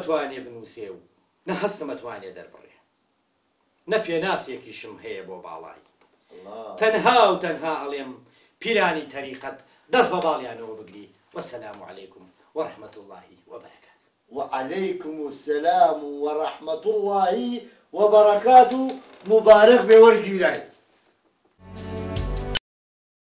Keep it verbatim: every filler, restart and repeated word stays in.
ئەتوانێ بنووسێ و نە هەستم ئەتوانێ دەربڕێ نە پێناسێکیشم هەیە بۆ باڵای تەنها و تەنها ئەڵێم پیرانی تەریقەت دەست بە باڵیانەوە بگری وەسەلام عەلەیکم وەرەحمەت الله وبەرەکاتوه. وعليكم السلام ورحمة الله وبركاته. مبارك بورجيراي.